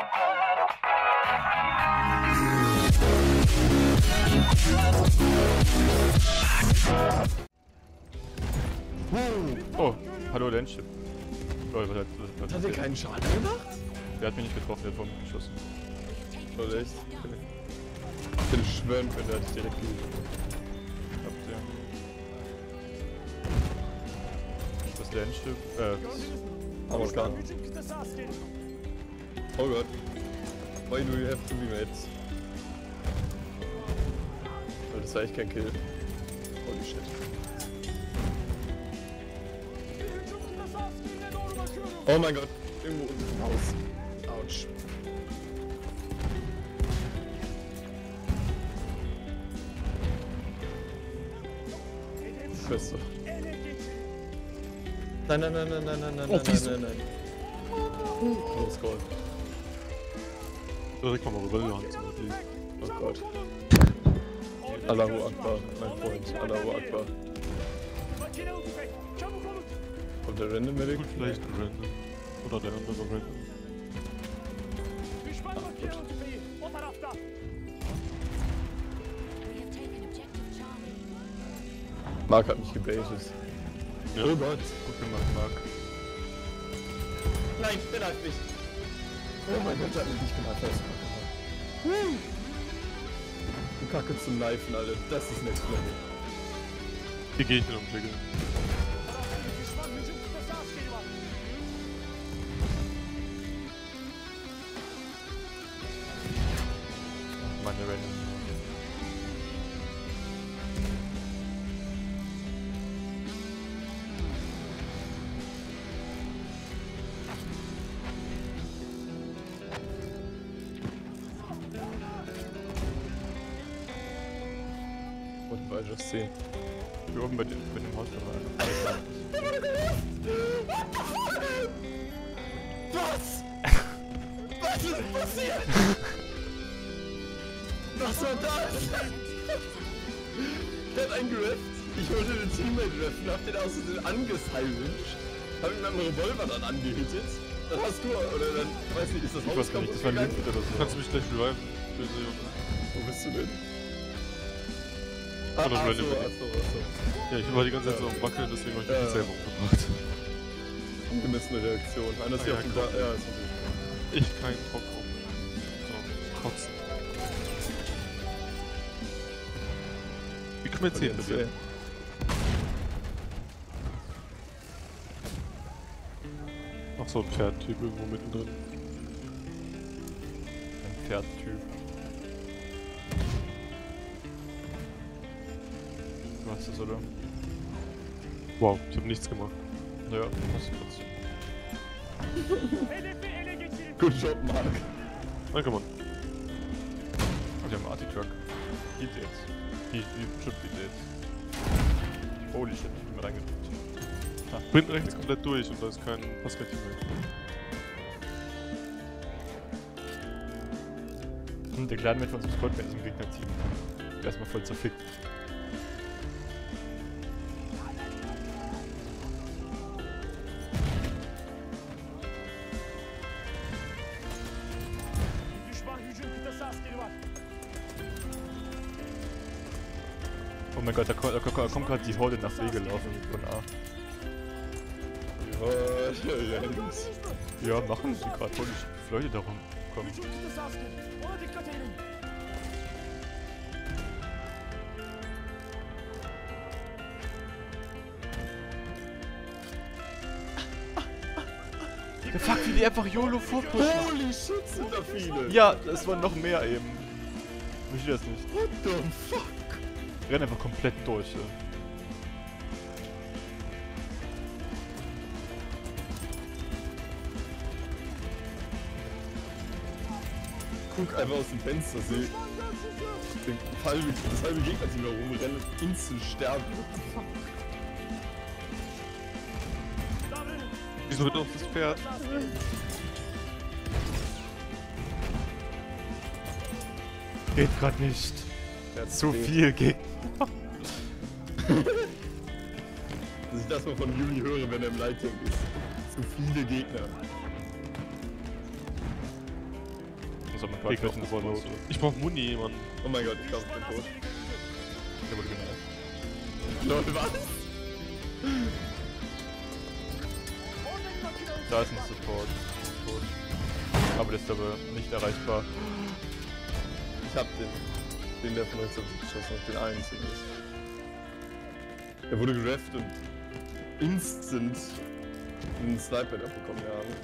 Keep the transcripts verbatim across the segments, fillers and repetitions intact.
Oh, hallo Landship. Oh, was hat, was Hat er keinen Schaden gemacht? Der hat mich nicht getroffen, der hat vor mir geschossen. Oder echt? Ich will schwören, wenn der dich direkt geht. Habt ihr. Das Landship, äh, das Ausgang. Oh Gott. Why do you have to be mates? Oh, das war echt kein Kill. Holy shit. Oh mein Gott. Irgendwo unten im Haus. Autsch. Fest doch. Nein, nein, nein, nein, nein, nein, nein, Oh, nein, nein, nein. Oh, Skull. Direkt mal rüber in die Hand. Oh Gott. Allahu Akbar, mein Freund. Allahu Akbar. Kommt der Random Medic? Gut, vielleicht ein Random. Oder der andere Random. Ach, gut. Mark hat mich gebaitet. Ja. Oh Gott. gut gemacht, Marc. Nein, der lag mich. Oh mein Gott, der hat mich nicht gemacht. Das ist Du Kacke zum Knifen, Alter. Das ist Next Level. Hier gehe ich mit dem Jiggle. Meine Random. What did I just see? Hier oben bei dem, bei dem Haus da war einer. Was? Was ist passiert? Was war das? Der hat einen gerefft. Ich wollte den Teammate reffen, hab den aus Versehen angesalvaged. Hab ihn mit dem Revolver dann angehittet. Dann hast du, oder dann, weiß nicht, ist das Ich Haus weiß gar nicht, das war ein gegangen? Lied oder so. Kannst du mich gleich reviven? Böse Junge. Wo bist du denn? Ah, Oder ach so, Random Medic. ach so, ach so. Ja, ich war die ganze Zeit so am Wackeln, deswegen habe ich mich Ja. selber umgebracht. Ungemessene Reaktion. Einer ist Ah, hier ja, auf dem komm. Dach. Ja, ist okay. Ich keinen Bock auf. So, kotzen. Wie können wir jetzt hier Okay, hin? Ach so, ein Pferdtyp irgendwo mittendrin. Ein Pferdtyp. Du hast es, oder? Wow, ich habe nichts gemacht. Ja, hast du trotzdem. Good job, Mark. Danke, Mann. Und der Marty-Truck. Geht jetzt. He, he should be dead. Holy shit, ich bin mir reingedrückt. Ah, Bin rechts komplett durch und da ist kein Passmädchen mehr. Und der Clan mit von unserem Squad ist im Gegner-Team. Erstmal voll zerfickt. Oh mein Gott, da kommt, da kommt, da kommt gerade die Horde nach B gelaufen von A. Ja, Lenz. Ja, machen sie gerade, holy shit, wie viele Leute darum kommen. Der Fuck, wie die einfach YOLO vorpushen. Holy shit, sind da viele. Ja, es waren noch mehr eben. Ich will das nicht. What the fuck? Renn einfach komplett durch. Ja. Guck einfach aus dem Fenster, seh. Den halbe, das halbe Gegnerteam da rumrennen und instant sterben. What the fuck? Wieso wird auf das Pferd? Geht grad nicht. Der Zu steht. viel Gegner. Dass ich das mal von Yumi höre, wenn er im Light Tank ist. Zu viele Gegner. Das hat man gerade Gegner fetten Overload. Spaß. Ich brauch Muni, Mann. Oh mein Gott, ich glaube, ich bin tot. Der wurde genervt. Leute, was? Da ist ein Support. Tot. Aber der ist aber nicht erreichbar. Ich hab den, den der von rechts auf mich geschossen hat, den einen zumindest. Er wurde gerefft und instant einen Sniper da bekommen,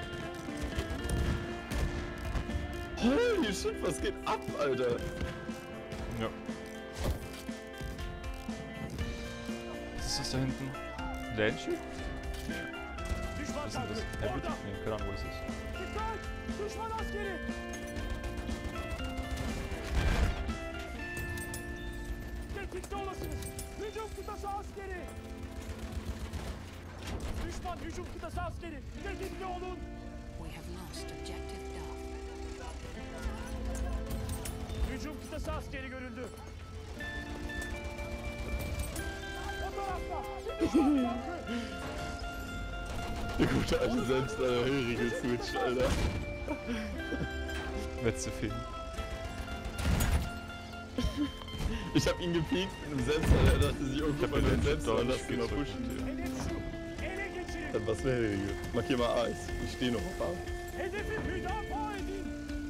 ja. Holy shit, was geht ab, Alter? Ja. Was ist das da hinten? Landshield? Was ist denn das? Heavy? Nee, keine Ahnung, wo das ist. Düşman askeri! Tetikte olasınız. Hücum kıtası askeri! Düşman hücum kıtası askeri! Tetikte olun! We have lost objective Duff. Hücum kıtası askeri görüldü. O tarafta! Düşman tankı! Der gute alte selbst eine höhere Switch, Alter. Letzte Film. Ich hab ihn gepiekt mit einem Sensor, er dachte sich irgendwo bei den Sensor und das Dodge genau gezückt. pushen. Hedef şu! Ele geçirin! Dann was wäre hier? Markier mal A. Ich stehe noch auf A. Hedefi müdafaa edin!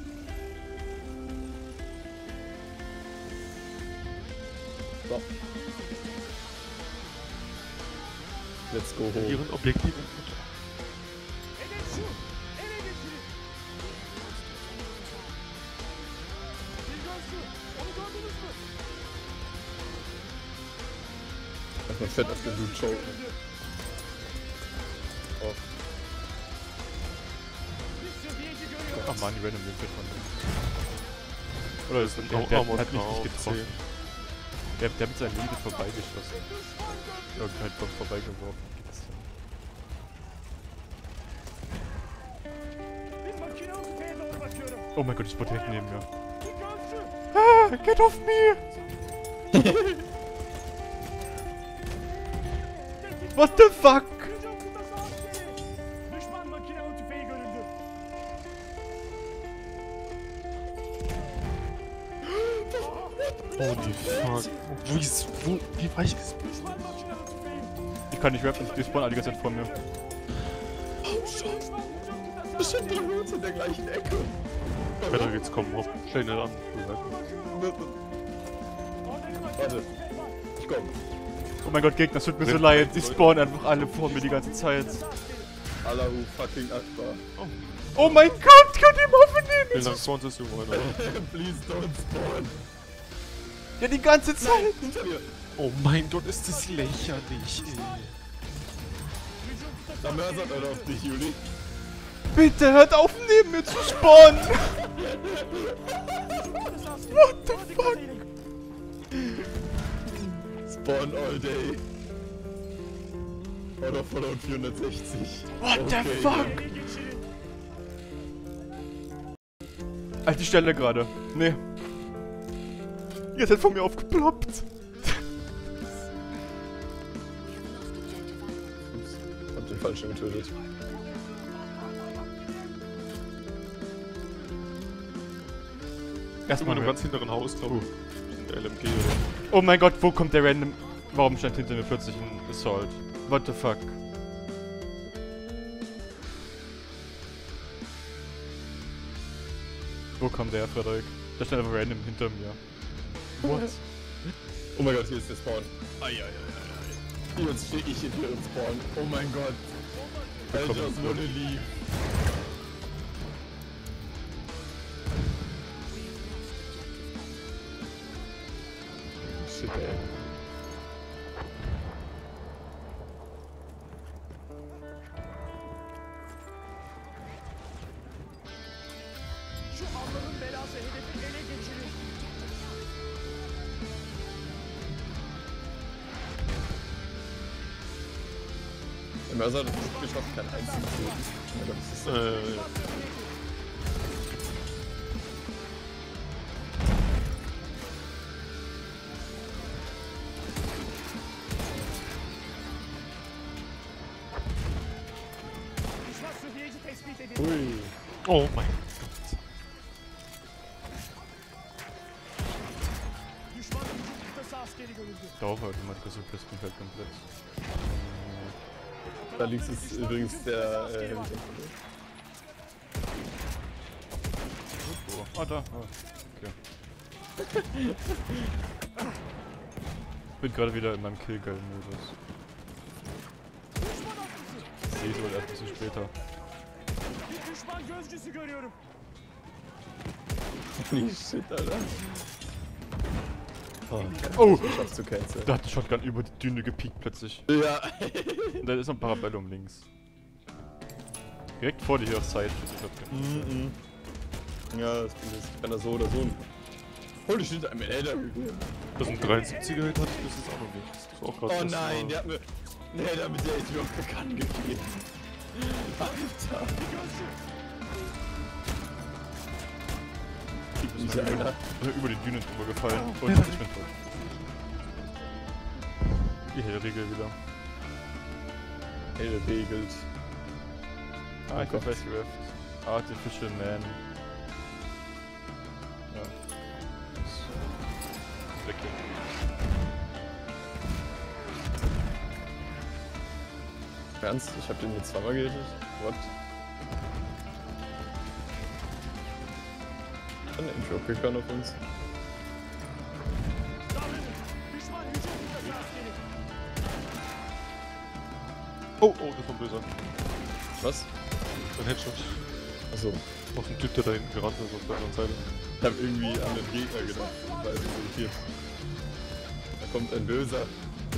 So. Let's go home. Ihren Objektiv. Hedef şu! Ele geçirin! Vizyon şu! Onu gördünüz mü? Erstmal fett auf den Dude choken. Görüldü. Oh. Bir seviyeci görüyorum. Ach man, die random den von dem. Oder ist Ein der, der, der Armored hat mich Car nicht auf getroffen. zehn. Der, der hat mit seinem Liebe vorbeigeschossen. Düşman gördü. Irgendwie halt vor- vorbeigeworfen. Gibt's denn? Bir makinalı tüfeğe doğru bakıyorum. Oh mein Gott, ich bin direkt neben mir. Bir gözcü. Ah, get off me! Tetik. What the fuck? Hücum kıtası askeri. Düşman makinalı tüfeği görüldü. Holy fuck. Wo ist. Wo. Wie war ich das? Düşman makinalı tüfeği. Ich kann nicht rappen, die spawnen alle die ganze Zeit vor mir. Düşman hücum kıtası Das sind askeri. doch nur in der gleichen Ecke. Frederik, jetzt komm, hopp. Stell ihn an. Warte, ich komm. Oh mein Gott, Gegner, es tut mir so leid. Die spawnen einfach alle vor mir die ganze Zeit. Allahu fucking Akbar. Oh mein Gott, könnt ihr mal aufnehmen? Wie lange spawnt das irgendwo einer? Please don't spawn. Ja, die ganze Zeit. Hinter dir. Oh mein Gott, ist das lächerlich, ey. Da mörsert einer auf dich, Juli. Bitte hört auf, neben mir zu spawnen. What the fuck? Spawn all day. Oder Fallout vierhundertsechzig. What the Okay. fuck? Ele geçirin. Halt die Stelle gerade. Nee. Ihr seid von mir aufgeploppt. Hab den Falschen getötet. Immer Erstmal in einem ganz. ganz hinteren Haus, glaube ich. Ein L M G oder. Oh mein Gott, wo kommt der random... Warum stand hinter mir plötzlich ein Assault? What the fuck? Wo kam der, Frederik? Der stand einfach random hinter mir. What? Oh mein Gott, hier ist der Spawn. Eieieiei. Jetzt stehe ich hinter dem Spawn. Oh mein Gott. I Komm, just komm. wanna leave. Shit, ey. Şu Allah'ın belası hedefi ele geçirin. Der Mörser hat es geschafft, keinen einzigen zu töten. Oh mein Gott, das ist so. Äh, ja. Düşman sıhhiyeci tespit edildi. Ui. Oh mein Gott. drauf, aber die Matrix verpisst mich halt komplett. Da links ist übrigens der äh, Heavy. Oh, ah, da. Ah, okay. Ich bin gerade wieder in meinem Killgeil-Modus. Das sehe ich wohl erst ein bisschen später. Bir düşman gözcüsü görüyorum. Holy shit, Alter. Oh, Oh! schaffst du canceln. Da hat die Shotgun über die Düne gepiekt plötzlich. Ja. Und da ist noch ein Parabellum links. Direkt vor dir hier auf Zeit für die Shotgun. Mhm. Ja, das Ding ist, ich kann das so oder so. Holy shit, I'm an Elder gegeben. Das sind dreiundsiebziger Hit hatte ich, das ist auch noch nicht. Das war auch gerade Oh das nein, Mal. der hat mir. Nee, der hat mir der echt noch bekannt gegeben. Alter. Ich Dieser bin über, Alter. über die Düne drüber gefallen und ich bin tot. Die Hellregel wieder. Hell regelt. Ah, ich hab Rift. Artificial Man. Ja. Ist weg hier. Ernst? Ich hab den jetzt zweimal gehittet? What? Ein Intro-Kicker auf uns. Düşman hücum kıtası askeri. Oh, oh, das war böser. Was? Ein Headshot. Achso. Auf den Typ, der da hinten gerannt ist auf der anderen Seite. Ich hab irgendwie an den Gegner gedacht, weil es irritiert. Da kommt ein Böser.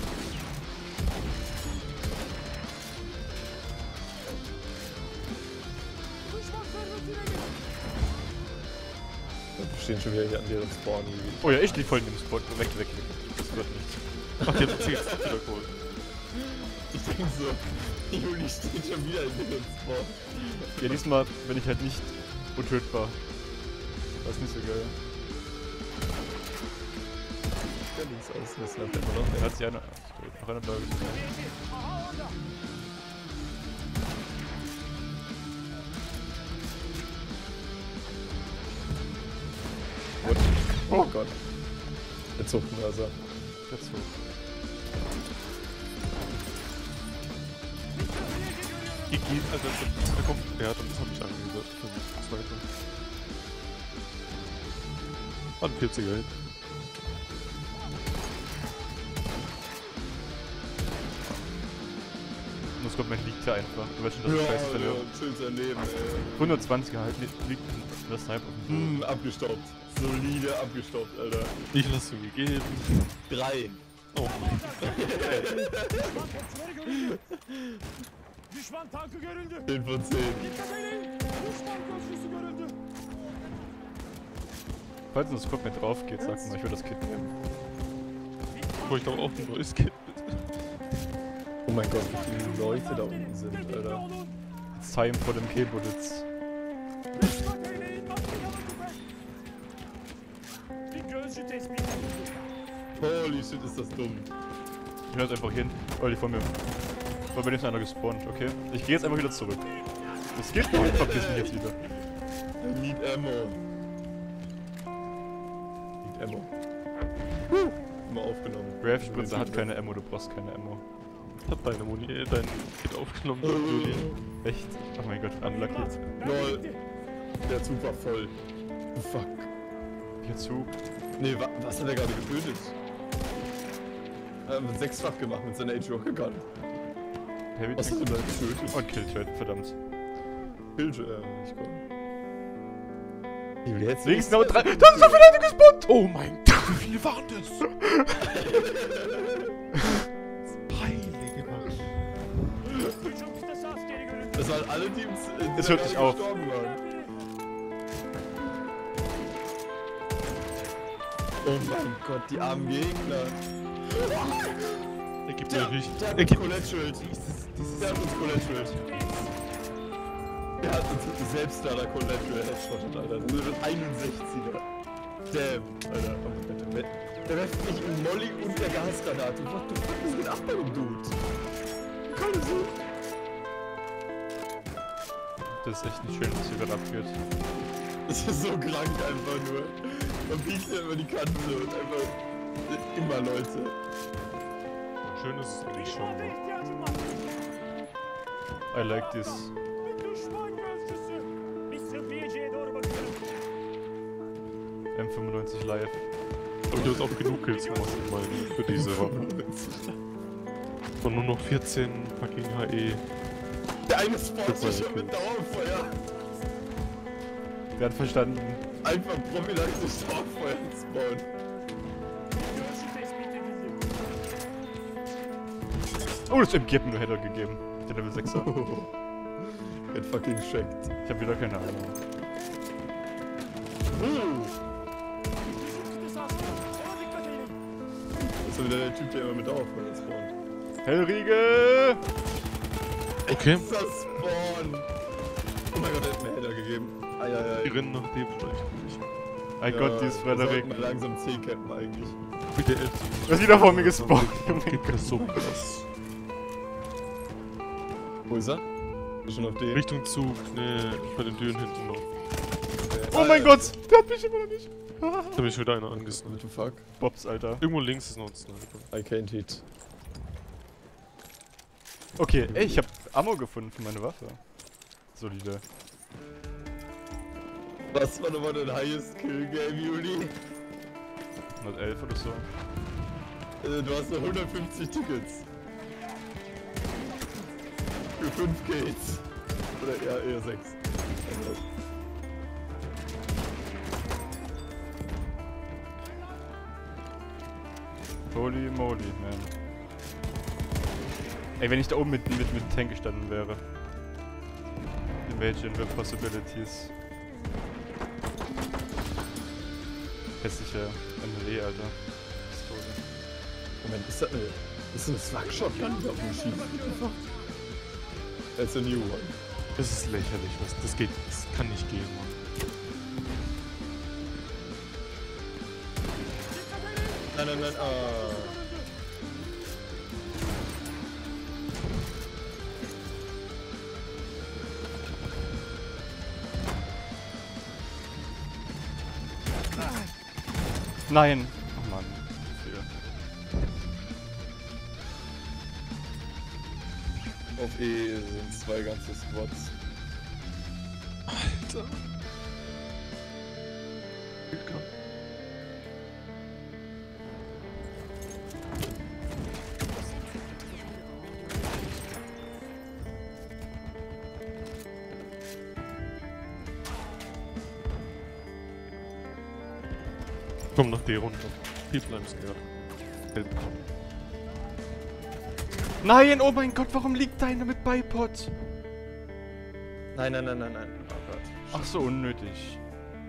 Düşman zırhlı tüneli. Wir stehen schon wieder hier an deren Spawn. Oh ja, ich lieg voll in dem Spot. Weg, weg, weg. Das wird nichts. Ach, die hat sich jetzt auch wieder geholt. Ich denke so, Juli steht schon wieder in deren Spawn. Ja, diesmal bin ich halt nicht untötbar. Das ist nicht so geil. Der links aus, das läuft immer noch. Er hat sich einer. Noch einer bleibt. Aha orada. What? Oh Gott. Der Zuchtenhörser. Der Zug. Die geht, also der kommt, der hat uns nicht angesetzt für die zweite. War ein vierziger Hit. Das kommt, man liegt hier einfach. Du weißt schon, dass ich scheiße verliere. chillt sein Leben, ey. hundertzwanziger halt li- liegt in der Sniper auf dem Boden. Hm, abgestaubt. Solide abgestaubt, Alter. Ich lasse du gegeben. Drei. Oh mein Düşman topçuları görüldü. Düşman tankı görüldü. zehn von zehn. Dikkat edin. Düşman gözcüsü görüldü. Falls das Squad mit drauf geht, sagt mal, ich will das Kit nehmen. Gott, ich glaube auch ein neues Kit. Oh mein Gott, wie viele Leute da unten sind, Dikkatli Alter. olun. It's time for them K-Bullets. Dikkat eyleyin. Makineli tüfek. Bir gözcü tespit edildi. Holy shit, ist das dumm. Ich bin jetzt einfach hin. Oh, die vor mir. Da bin ich einer gespawnt, okay? Ich gehe jetzt einfach wieder zurück. Das geht noch, ich verpiss mich jetzt wieder. Need ammo. Need ammo. Immer aufgenommen. Rev-Spritze hat keine Ammo, du brauchst keine Ammo. Hat deine Muni, äh, dein Kit aufgenommen, Julian. Echt? Oh mein Gott, unlucky. Lol. Der Zug war voll. Oh, fuck. Hier zu. Nee, wa was hat er gerade getötet? Er hat sechsfach gemacht mit seiner Age-Rocker Gun. Heavy Was hat er da getötet? und Killtrade, verdammt. Pilge, äh, ich komm. Wie will jetzt Links noch drei. Da sind so viele Leute gespawnt! Oh mein Gott, wie viele waren das? Heilige Macht. Hücum kıtası askeri görüldü. Das waren alle Teams, in Es der hört nicht gerade auf. gestorben waren. Oh mein Gott, die armen Gegner. Er gibt Der, mir richtig. der hat Er uns gibt Collateral. Der hat uns Collateral. Der hat uns selbst da der Collateral Headshot, Alter. Das ist ein einundsechziger. Damn, Alter. Oh mein Gott, der, der werft mich in Molly und der Gasgranate. What the fuck ist mit ab bei dem Dude? Kann das so? Das ist echt nicht schön, was hier gerade abgeht. Das ist so krank einfach nur. Man biegt ja über die Kante und einfach Immer Leute. Schön ist es eigentlich schon. Ne? I like this. Düşman gözcüsü. Mister B J'ye doğru bakıyorum. M fünfundneunzig live. Aber ich habe jetzt auch genug Kills gemacht, ich meine, für diese Waffe. Und nur noch vierzehn fucking H E. Der eine spawnt sich schon mit Dauerfeuer. Wer hat verstanden? Einfach prophylaktisch Dauerfeuer spawnen. Görüşü tespit edildi. Oh, das M G hat mir nur Header gegeben. Der Level sechser. Get fucking shacked. Ich hab wieder keine Ahnung. Kısa asker. Ona dikkat edin. Das ist wieder der Typ, der immer mit Dauerfeuer spawnt. Hellriegel! Okay. Dieser Spawn! Oh mein Gott, der hat mir Header gegeben. Eieiei. Die rennen nach dem vielleicht. I got this, Frederik. Mal langsam C-Cappen eigentlich. Bitte elf. Du hast wieder vor mir gespawnt. Geht das so krass. Wo ist er? Ist schon auf D. Richtung Zug, ne, bei den Türen hinten noch. Oh mein Gott! Der hat mich immer noch nicht. Da hab ich wieder einer angesniped. What the fuck? Bobs, Alter. Irgendwo links ist noch ein Sniper. I can't hit. Okay, ey, ich hab Ammo gefunden für meine Waffe. Solide. Was war nochmal dein highest Kill Game, Juli? hundertelf oder so. Äh, Du hast nur hundertfünfzig Tickets. Für fünf Kills. Oder ja, eher sechs. Holy moly, man. Ey, wenn ich da oben mit, mit, mit Tank gestanden wäre. Imagine the possibilities. Hässliche M L E, Alter. Pistole. Moment, ist das eine... Ist das eine Slug-Shotgun, die auf dem schießt? That's a new one. Das ist lächerlich, was. Das geht. Das kann nicht gehen, Mann. Nein, nein, nein, ah. Nein! Oh Mann. Viel. Auf E sind zwei ganze Squads. Alter. Komm nach D runter. People I'm scared. Help. Nein! Oh mein Gott, warum liegt deiner mit Bipod? Nein, nein, nein, nein, nein. Oh Gott. Ach so, unnötig.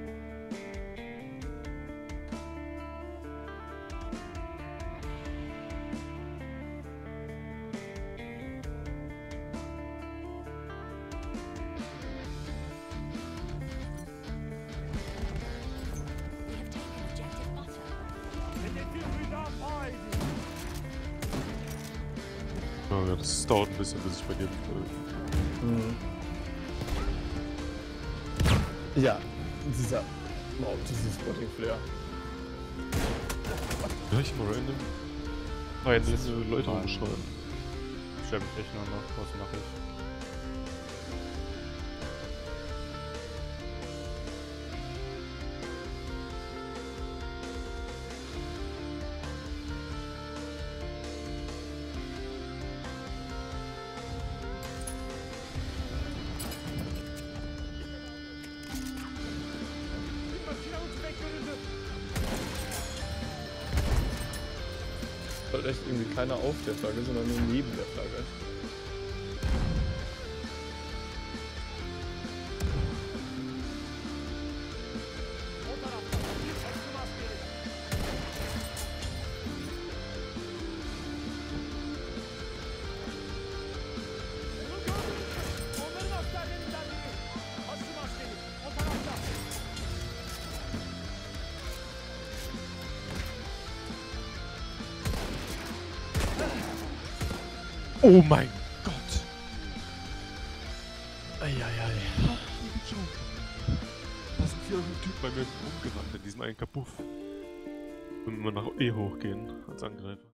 Hedefi Hüda A edin. Ja, das dauert ein bisschen, bis ich bei dir bin. Mhm. Ja, dieser... Wow, dieses Spotting Flare. Ja, ich mal random. Oh, jetzt Jetzt ist diese Leute umschreiben. Ich stell mich echt nur noch. Was mache ich? Bir makine uçmek görüldü. Halt echt irgendwie keiner auf der Flagge, sondern nur neben der Flagge. O tarafta bir takım askeri. Onu gördünüz mü? Onların askerlerinden biri. Takım askeri. O tarafta. Oh mein Gott! Eieiei. Da sind vier Typen bei mir rumgerannt in diesem einen Kapuff. Wenn wir nach E hochgehen als Angreifer.